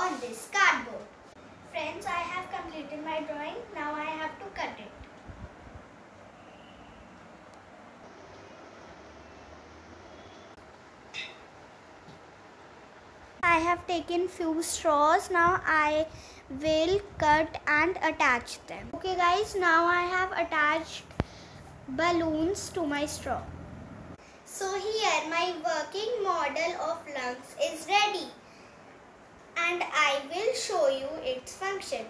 on this cardboard. Friends, I have completed my drawing. Now I have to cut it. I have taken few straws. Now I will cut and attach them. Okay guys, now I have attached balloons to my straw. So here my working model of lungs is ready and I will show you its function.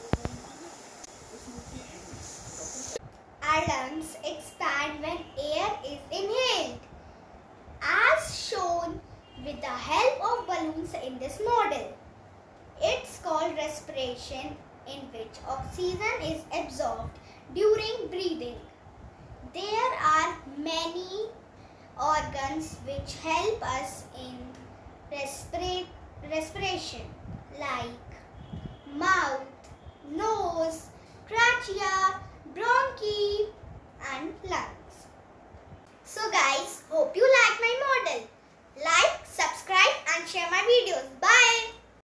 Our lungs expand when air is inhaled, as shown with the help of balloons in this model. It's called respiration, in which oxygen is absorbed during breathing. There are many organs which help us in respiration, like mouth, nose, trachea, bronchi,